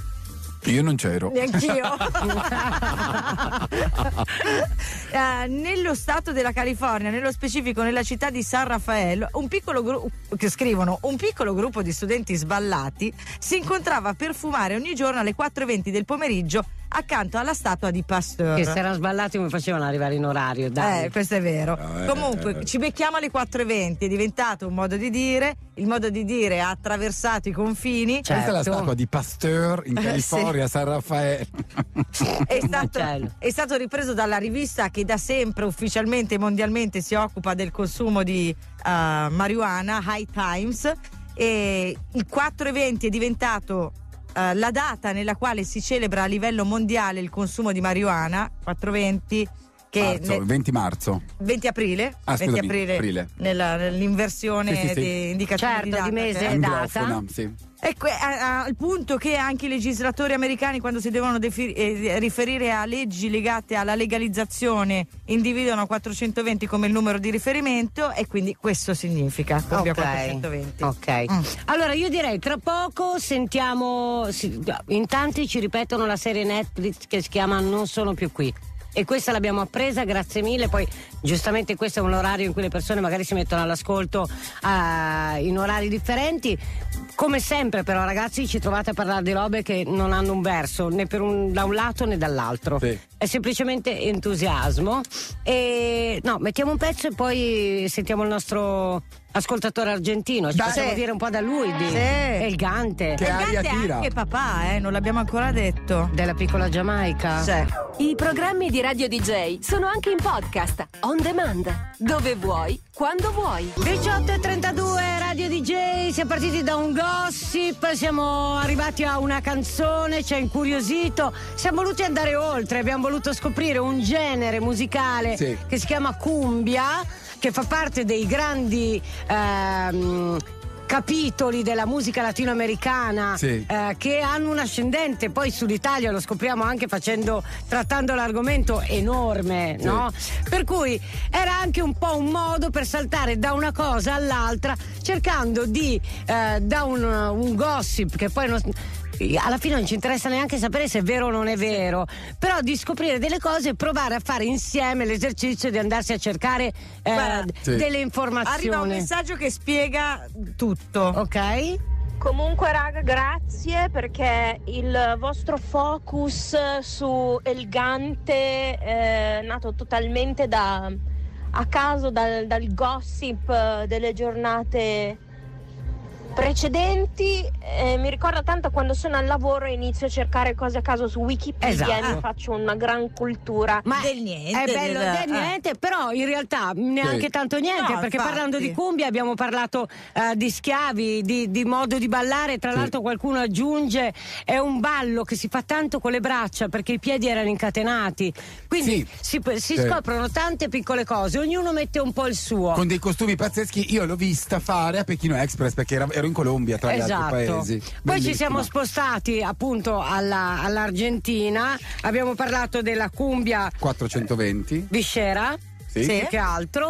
Io non c'ero. neanch'io eh, nello stato della California, nello specifico nella città di San Rafael, un piccolo gruppo che scrivono un piccolo gruppo di studenti sballati si incontrava per fumare ogni giorno alle quattro e venti del pomeriggio accanto alla statua di Pasteur. Che se erano sballati mi facevano arrivare in orario, dai. Eh, questo è vero. Eh, Comunque, eh. ci becchiamo alle quattro e venti, è diventato un modo di dire. Il modo di dire ha attraversato i confini. Questa è la Certo. statua di Pasteur in Eh, California, San Raffaele. È stato, Macello. è stato ripreso dalla rivista che da sempre ufficialmente e mondialmente si occupa del consumo di uh, marijuana, High Times, e il quattro e venti è diventato uh, la data nella quale si celebra a livello mondiale il consumo di marijuana, quattro e venti, che marzo, ne- venti marzo. venti aprile, Ah, venti scusami, aprile, aprile. Nella, nell'inversione Sì, sì, sì. di indicazioni Certo, di data, di mese che- e data. Anglofona, sì. Ecco, a- a- al punto che anche i legislatori americani, quando si devono defi- eh, riferire a leggi legate alla legalizzazione, individuano quattrocentoventi come il numero di riferimento, e quindi questo significa Cumbia Ok. quattrocentoventi. Ok. Mm. Allora io direi tra poco sentiamo, si- in tanti ci ripetono la serie Netflix che si chiama Non sono più qui. E questa l'abbiamo appresa, grazie mille. Poi giustamente questo è un orario in cui le persone magari si mettono all'ascolto eh, in orari differenti. Come sempre però ragazzi ci trovate a parlare di robe che non hanno un verso né per un, da un lato né dall'altro. Sì. È semplicemente entusiasmo. E no, mettiamo un pezzo e poi sentiamo il nostro ascoltatore argentino. Ci Dai. possiamo Sì. dire un po' da lui di Sì. Elgante. Che aria Elgante è tira. anche papà, eh, non l'abbiamo ancora detto. Della piccola Giamaica. Sì. I programmi di Radio D J sono anche in podcast, on demand, dove vuoi, quando vuoi. diciotto e trentadue Radio D J, siamo partiti da un gossip, siamo arrivati a una canzone, ci ha incuriosito, siamo voluti andare oltre, abbiamo voluto scoprire un genere musicale Sì. che si chiama cumbia, che fa parte dei grandi ehm, capitoli della musica latinoamericana, Sì. eh, che hanno un ascendente poi sull'Italia, lo scopriamo anche facendo trattando l'argomento enorme, Sì. no? Per cui era anche un po' un modo per saltare da una cosa all'altra, cercando di eh, da un, un gossip che poi non, alla fine non ci interessa neanche sapere se è vero o non è vero, però di scoprire delle cose e provare a fare insieme l'esercizio di andarsi a cercare eh, Guarda, Sì. delle informazioni. Arriva un messaggio che spiega tutto. Ok? Comunque raga, grazie, perché il vostro focus su Elgante è nato totalmente da, a caso dal, dal gossip eh, delle giornate precedenti. Eh, mi ricorda tanto quando sono al lavoro e inizio a cercare cose a caso su Wikipedia Esatto. e mi faccio una gran cultura. Ma Del niente, è bello del- del niente, però in realtà neanche Sì. tanto niente, No, perché infatti. parlando di cumbia abbiamo parlato eh, di schiavi, di, di modo di ballare, tra Sì. l'altro qualcuno aggiunge è un ballo che si fa tanto con le braccia perché i piedi erano incatenati, quindi si, si Sì. scoprono tante piccole cose, ognuno mette un po' il suo. Con dei costumi pazzeschi. Io l'ho vista fare a Pechino Express perché era- ero in Colombia tra gli altri Esatto. paesi. Poi ci Bellissima. siamo spostati appunto alla- all'Argentina, abbiamo parlato della cumbia quattrocentoventi. viscera. Sì. Sì, che altro.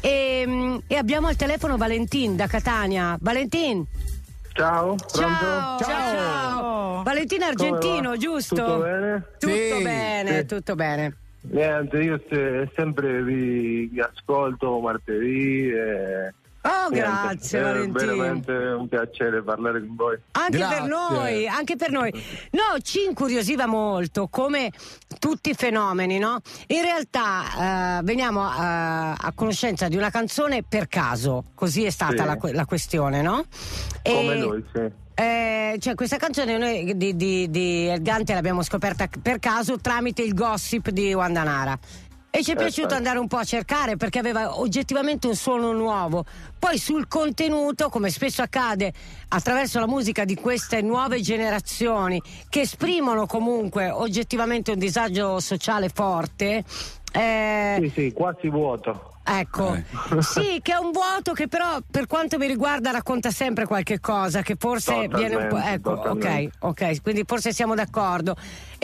E, e abbiamo al telefono Valentin da Catania. Valentin. Ciao, Ciao, pronto? ciao, ciao. Valentin argentino, Come va? giusto? Tutto bene? Tutto Sì. bene, Sì. tutto bene. Niente, io se- sempre vi, vi ascolto martedì e Oh, niente, grazie è Valentin. veramente un piacere parlare con voi. Anche Grazie. per noi, anche per noi. No, ci incuriosiva molto, come tutti i fenomeni, no? In realtà eh, veniamo eh, a conoscenza di una canzone per caso, così è stata Sì. la, que- la questione, no? Come E- lui, sì. Eh, cioè questa canzone noi di, di, di Elgante l'abbiamo scoperta per caso tramite il gossip di Wandanara e ci è Eh, piaciuto certo. andare un po' a cercare perché aveva oggettivamente un suono nuovo. Poi sul contenuto, come spesso accade attraverso la musica di queste nuove generazioni che esprimono comunque oggettivamente un disagio sociale forte, eh, Sì, sì, quasi vuoto. ecco, sì, che è un vuoto che però per quanto mi riguarda racconta sempre qualche cosa che forse Totalmente, viene un po'. Ecco, ok, totalmente. ok, quindi forse siamo d'accordo.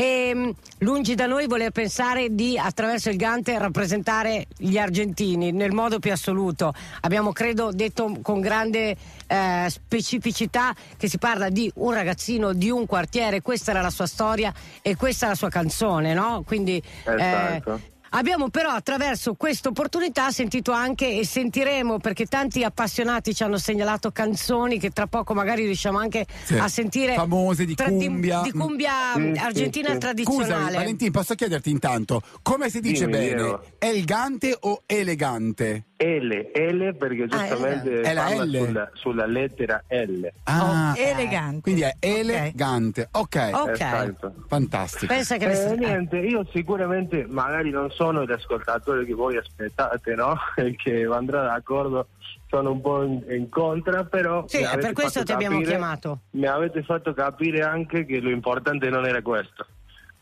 E, lungi da noi voler pensare di attraverso il Gante rappresentare gli argentini nel modo più assoluto. Abbiamo credo detto con grande eh, specificità che si parla di un ragazzino di un quartiere, questa era la sua storia e questa è la sua canzone, no? Quindi Esatto. abbiamo però attraverso questa opportunità sentito anche e sentiremo, perché tanti appassionati ci hanno segnalato canzoni che tra poco magari riusciamo anche Sì. a sentire famose di tra- cumbia. di, cumbia Mm. argentina Sì, sì. tradizionale. Scusami, Valentin, posso chiederti intanto come si dice Dimmi, bene? Diego. Elgante o elegante? L, L perché giustamente È la parla L. Sulla, sulla lettera L. Ah, elegante. quindi è elegante. Ok. Ok. Esatto. Fantastico. Pensa che Eh, le- niente, io sicuramente magari non sono l'ascoltatore che voi aspettate, no? E che andrà d'accordo, sono un po' in, in contra, però Sì, mi è avete per questo fatto ti abbiamo capire- chiamato. Mi avete fatto capire anche che lo importante non era questo.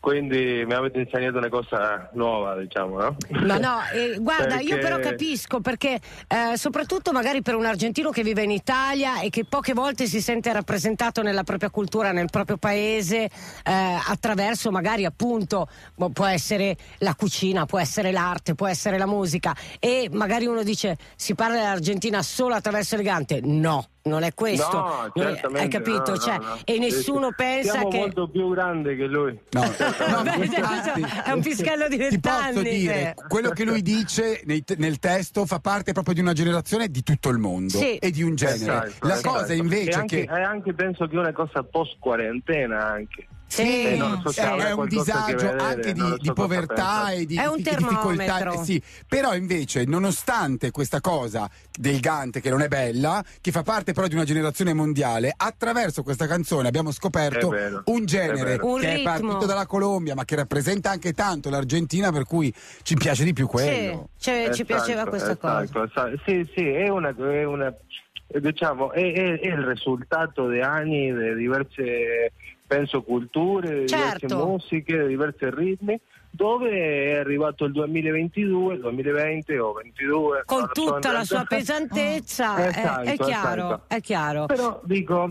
quindi mi avete insegnato una cosa nuova, diciamo, no? Ma no, eh, guarda, Perché... io però capisco, perché eh, soprattutto magari per un argentino che vive in Italia e che poche volte si sente rappresentato nella propria cultura, nel proprio paese, eh, attraverso magari appunto, può essere la cucina, può essere l'arte, può essere la musica, e magari uno dice si parla dell'Argentina solo attraverso Elegante. No, non è questo. No, certamente, hai capito? no, cioè, no, no. E nessuno pensa Siamo che molto più grande che lui. No, no, Beh, infatti, è un pischello di ti posso vent'anni. dire, quello che lui dice nei te- nel testo fa parte proprio di una generazione di tutto il mondo Sì. e di un genere. Esatto, La esatto. cosa invece e anche, che è anche penso che una cosa post quarantena anche. Sì, Eh, non so se è, avrà è un qualcosa a che disagio vedere, anche di, non lo so di cosa povertà pensa. e di, È un di difficoltà. termometro. eh, sì. Però invece, nonostante questa cosa del Gante che non è bella, che fa parte però di una generazione mondiale, attraverso questa canzone abbiamo scoperto È vero, un è genere vero. Un che ritmo. è partito dalla Colombia, ma che rappresenta anche tanto l'Argentina, per cui ci piace di più quello. Sì, cioè, ci Esatto, piaceva questa cosa. esatto, esatto. Sì, sì, è una, è una diciamo, è, è- è il risultato di anni di diverse, penso, culture, di Certo. diverse musiche, di diversi ritmi, dove è arrivato il duemilaventidue, duemilaventi o ventidue. Con non lo so, in tutta la sua realtà. pesantezza, è- Esatto, è, chiaro, esatto. è chiaro. Però dico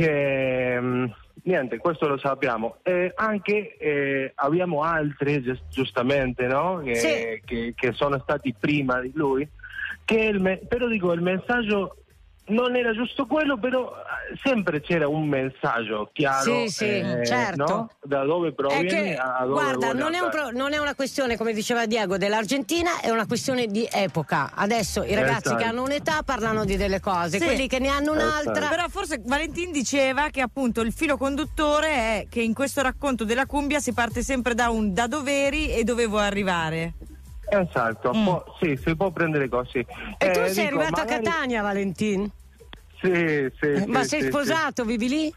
che mh, niente, questo lo sappiamo. E anche eh, abbiamo altri, giust- giustamente, no? Che, Sì. che, che sono stati prima di lui. Che il me- però dico, il messaggio non era giusto quello, però eh, sempre c'era un messaggio chiaro, Sì, sì, eh, certo. no? Da dove È proviene che, a dove guarda, vuole non è, un andare. pro- non è una questione, come diceva Diego, dell'Argentina, è una questione di epoca. Adesso i ragazzi Esatto. che hanno un'età parlano di delle cose, Sì. quelli che ne hanno un'altra. Esatto. Però forse Valentin diceva che appunto il filo conduttore è che in questo racconto della cumbia si parte sempre da un da doveri e dove vuoi arrivare. Esatto, Mm. può- sì, si può prendere così. E tu Eh, sei dico, arrivato magari- a Catania, Valentin? Sì, sì, Ma sì, sei sì, sposato, vivi lì?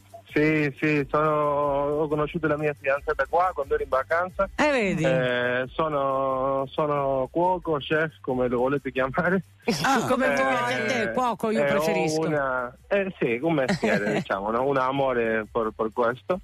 Sì, sì, sono, ho conosciuto la mia fidanzata qua quando ero in vacanza. Eh, vedi? Eh, sono, sono cuoco, chef, come lo volete chiamare. Ah, come Eh, vuoi a te, cuoco io eh, ho preferisco. Una, eh, sì, un mestiere, diciamo, no? Un amore per, per questo.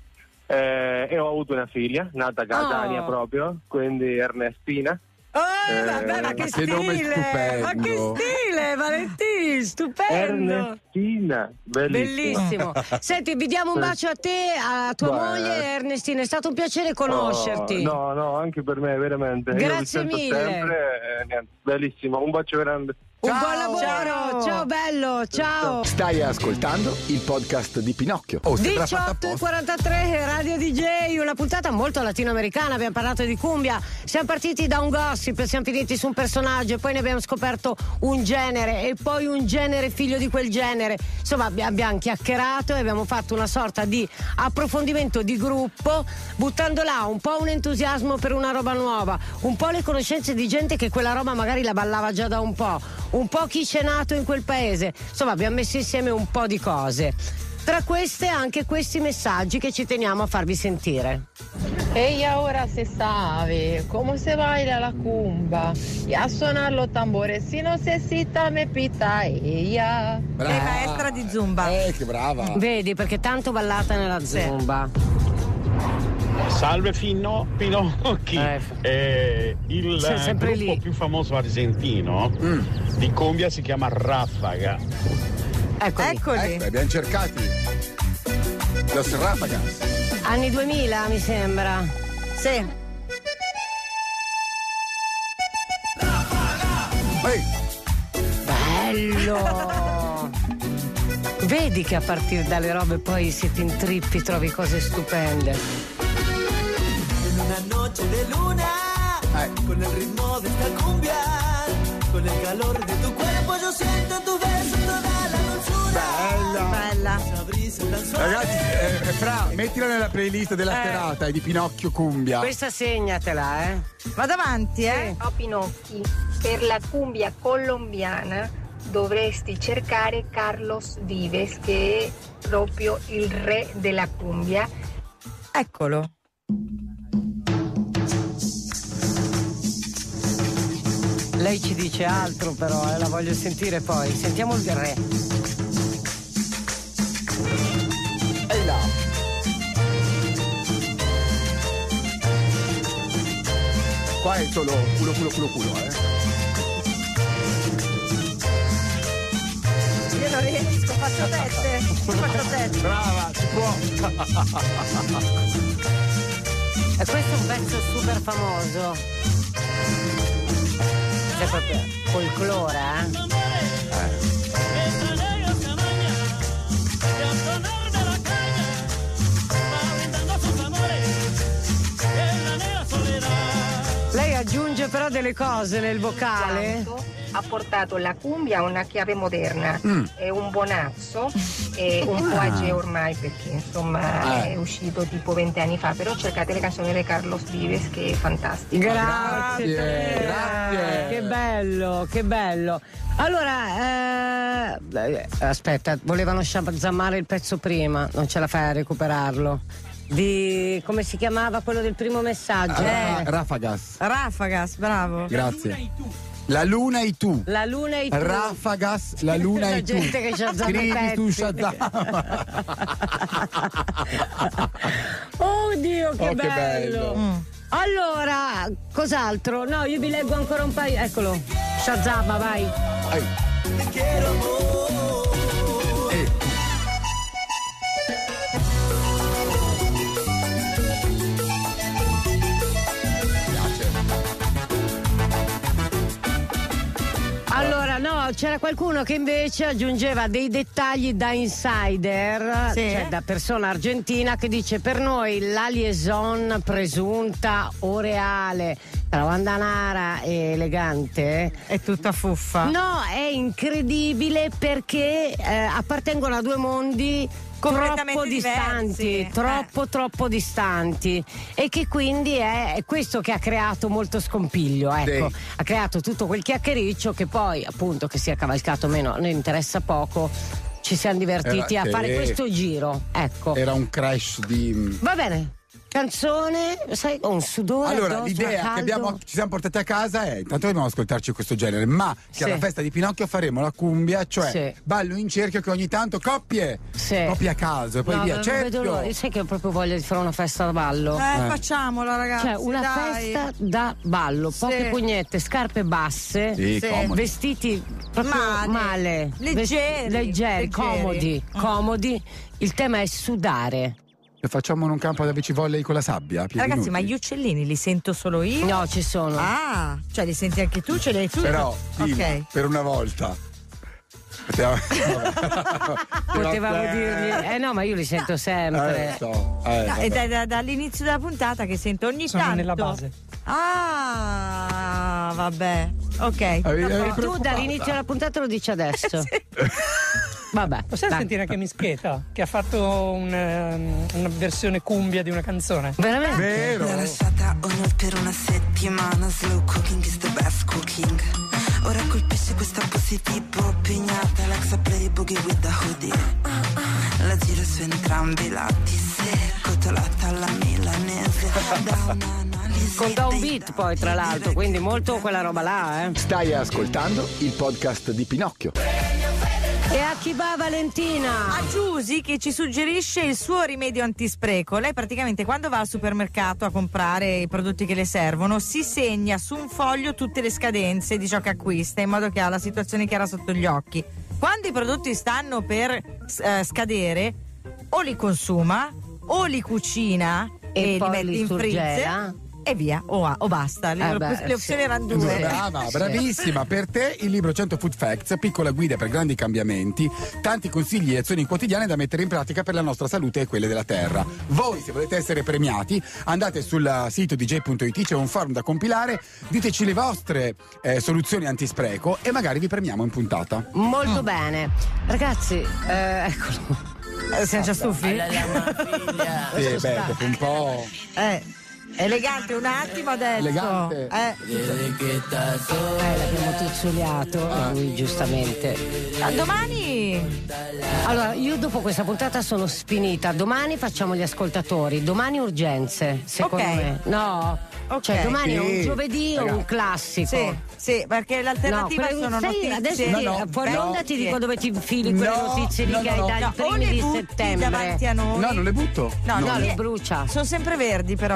Eh, e ho avuto una figlia, nata a Catania Oh. proprio, quindi Ernestina. Oh, Eh, vabbè, ma che che stile! nome stupendo. Ma che stile, Valentin, stupendo! Ernestina, bellissima. Bellissimo. Senti, vi diamo un bacio a te, a tua Beh. moglie Ernestina, è stato un piacere conoscerti. Oh, no, no, anche per me, veramente. Io vi Grazie sento mille. sempre, eh, niente, bellissimo, un bacio grande. Un Ciao. buon lavoro, ciao, bello, ciao. Stai ascoltando il podcast di Pinocchio. Oh, sembra fatta diciotto e apposta. quarantatré Radio D J, una puntata molto latinoamericana, abbiamo parlato di cumbia, siamo partiti da un gossip, siamo finiti su un personaggio e poi ne abbiamo scoperto un genere e poi un genere figlio di quel genere, insomma abbi- abbiamo chiacchierato e abbiamo fatto una sorta di approfondimento di gruppo, buttando là un po' un entusiasmo per una roba nuova, un po' le conoscenze di gente che quella roba magari la ballava già da un po', un po' chi c'è nato in quel paese, insomma abbiamo messo insieme un po' di cose. Tra queste anche questi messaggi che ci teniamo a farvi sentire. E ahora se sabe cómo se baila la cumba y a sonar los tambores si no se cita me pita ella. Brava. È maestra di Zumba. Eh, che brava. Vedi, perché tanto ballata nella zumba. Salve Finno, Pinocchi. Eh. Eh, il Sei eh, sempre gruppo lì. più famoso argentino di cumbia si chiama Ráfaga. Eccoli. Eccoli. Ecco, abbiamo cercati. Los Ráfagas. Anni duemila mi sembra. Sì. Ehi, Bello! Vedi che a partire dalle robe poi se ti intrippi trovi cose stupende. En una noche de luna, Eh. con el ritmo de esta cumbia, con el calor de tu cuerpo, yo siento en tu beso toda la dulzura. bella. Bella. Esa brisa tan suave. Ragazzi, eh, Fra, mettila nella playlist della Eh. serata, è di Pinocchio Cumbia. Questa segnatela, eh. Vado avanti, eh. Ciao Pinocchi, per la cumbia colombiana dovresti cercare Carlos Vives, che è proprio il re della cumbia. Eccolo. Lei ci dice altro però, eh, la voglio sentire poi. Sentiamo il re. Ehi là. Qua è solo culo, culo, culo, culo, eh. Io non riesco, faccio tette. Faccio tette. Brava, si può. E questo è un pezzo super famoso. C'è proprio folklore, eh? Lei aggiunge però delle cose nel vocale. Ha portato la cumbia a una chiave moderna, Mm. è un bonazzo, è un po' Ah. ageo ormai perché insomma Eh. è uscito tipo vent'anni fa, però cercate le canzoni di Carlos Vives che è fantastico. Grazie, Grazie, grazie. Che bello, che bello. Allora, eh, aspetta, volevano sciazammare il pezzo prima, non ce la fai a recuperarlo. Di come si chiamava quello del primo messaggio? Ah, Eh. Rafagas. Rafagas, bravo. Grazie. La luna e tu. La luna e tu. Rafagas, la luna La e tu. gente che Shazam i Scrivi su pezzi. Shazam. Oh Dio, che Oh, che bello. bello. Mm. Allora, cos'altro? No, io vi leggo ancora un paio. Eccolo. Shazam, vai. Ai. Eh. Allora, no, c'era qualcuno che invece aggiungeva dei dettagli da insider, Sì. cioè da persona argentina, che dice: per noi la liaison presunta o reale tra Wanda Nara e Elegante è tutta fuffa. No, è incredibile perché eh, appartengono a due mondi Completamente troppo diversi. distanti, Eh. troppo troppo distanti, e che quindi è, è questo che ha creato molto scompiglio, ecco. Sì. Ha creato tutto quel chiacchiericcio che poi, appunto, che sia cavalcato o meno, ne interessa poco. Ci siamo divertiti Era- a fare sì. questo giro, ecco. Era un crash di. Va bene. Canzone, sai, ho un sudore Allora, addosso, l'idea caldo. che abbiamo, ci siamo portati a casa è: intanto dobbiamo ascoltarci questo genere, ma che Sì. alla festa di Pinocchio faremo la cumbia, cioè Sì. ballo in cerchio che ogni tanto coppie, Sì. coppie a caso e poi No, via. non Cerchio. vedo l'ora. Sai che ho proprio voglia di fare una festa da ballo. Eh, Eh. facciamola, ragazzi. Cioè, una dai. festa da ballo, poche Sì. pugnette, scarpe basse, Sì, Sì. comodi. vestiti proprio Male. male, Leggeri, Vesti- leggeri, leggeri. comodi, Mm. comodi. Il tema è sudare. E facciamo in un campo da beach volley con la sabbia. a piedi Ragazzi, nudi. ma gli uccellini li sento solo io? No, ci sono. Ah, cioè li senti anche tu, ce li hai tu? Però, Tina, Ok. per una volta. Potevamo, Potevamo Eh, dirgli. Eh no, ma io li sento sempre. Eh, so, eh, No, vabbè. è da- da- dall'inizio della puntata che sento ogni Sono tanto. nella base. Ah, vabbè. Ok. Avevi- avevi E tu preoccupata? dall'inizio della puntata lo dici adesso. Vabbè. Possiamo dai. sentire anche Mischeta che ha fatto un, ehm, una versione cumbia di una canzone? Veramente? Vero. L'ho lasciata on hold per una settimana. Slow cooking is the best cooking. Ora colpisce questa pussy tipo pignata. L'ex play boogie with the hoodie. La giro su entrambi i lati. Se cotolata alla milanese. Da un'analisi Con da un dei beat poi, tra l'altro, quindi molto quella roba là, eh. Stai ascoltando il podcast di Pinocchio. E a chi va Valentina? A Giusy che ci suggerisce il suo rimedio antispreco. Lei praticamente quando va al supermercato a comprare i prodotti che le servono si segna su un foglio tutte le scadenze di ciò che acquista in modo che ha la situazione chiara sotto gli occhi. Quando i prodotti stanno per eh, scadere o li consuma o li cucina E e, li poi mette li in surgela. freezer e via o, o basta. Le, Eh beh, le opzioni sì. erano due. Brava, Sì. bravissima. Per te il libro cento Food Facts, piccola guida per grandi cambiamenti, tanti consigli e azioni quotidiane da mettere in pratica per la nostra salute e quelle della terra. Voi, se volete essere premiati, andate sul sito d j punto i t, c'è un forum da compilare, diteci le vostre eh, soluzioni antispreco e magari vi premiamo in puntata. Molto bene. Ragazzi, eh, eccolo. Eh, siamo già stufi? La, la, la figlia. Sì, beh, dopo un po'. Eh, elegante un attimo adesso. Elegante. Eh. Desde que estás sola. Eh, l'abbiamo tuzzuliato, e lui giustamente. A domani. Allora, io dopo questa puntata sono sfinita. Domani facciamo gli ascoltatori, domani urgenze, secondo Ok. me. No? Ok. Cioè, domani è un Sì. giovedì o un Ragazzi. classico. Sì, sì, perché l'alternativa quelle- sono sai, notizie. adesso No, ti, no, fuori no. onda ti dico dove ti infili quelle No, notizie lì no, che no, hai no. dai No, o primi le di butti settembre. davanti a noi. No, non le butto. No, No, no, le le- brucia. Sono sempre verdi però, Pina,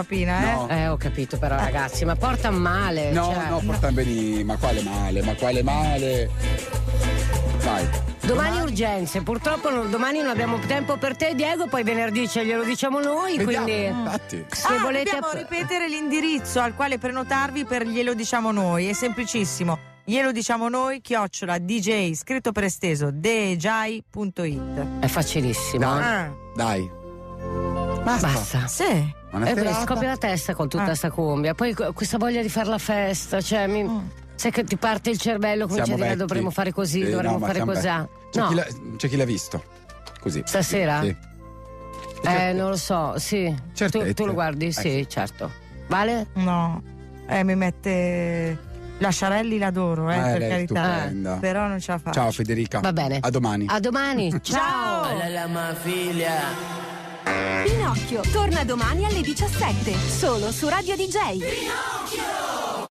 No. Eh, ho capito però, ragazzi, ma porta male. No, cioè. no, porta bene. Ma quale male? Ma quale male? Vai. Domani urgenze, purtroppo non- domani non abbiamo tempo per te, Diego, poi venerdì ce glielo diciamo noi, Vediamo, quindi infatti. se Ah, volete dobbiamo app- ripetere l'indirizzo al quale prenotarvi per glielo diciamo noi, è semplicissimo. Glielo diciamo noi, chiocciola D J, scritto per esteso, djai punto it. è facilissimo. Dai. eh. Dai. Basta. Basta. Sì. Buona Eh, beh, serata. scoppia la testa con tutta Ah. sta cumbia, poi co- questa voglia di fare la festa, cioè mi... sai che ti parte il cervello, cominci a Siamo dire vecchi. dovremmo fare così, Sì, dovremmo no, ma fare siamo così. vecchi. C'è, No, chi l'ha, c'è chi l'ha visto così. Stasera? Sì. eh, non lo so, sì. Tu, Certezze. tu lo guardi? Eh, Sì, sì. certo. Vale? No, eh, mi mette la Sciarelli, l'adoro, eh, Eh, per lei è carità. stupenda. Però non ce la faccio. Ciao Federica. Va bene. A domani. A domani. Ciao. Alla la mafia. Pinocchio torna domani alle diciassette, solo su Radio D J.